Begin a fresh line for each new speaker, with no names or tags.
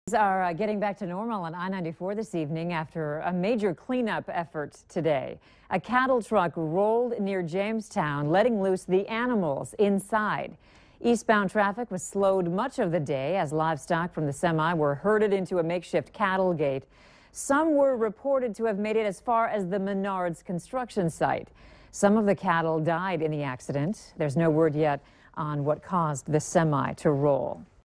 Are getting back to normal on I-94 this evening after a major cleanup effort today. A cattle truck rolled near Jamestown, letting loose the animals inside. Eastbound traffic was slowed much of the day as livestock from the semi were herded into a makeshift cattle gate. Some were reported to have made it as far as the Menards construction site. Some of the cattle died in the accident. There's no word yet on what caused the semi to roll.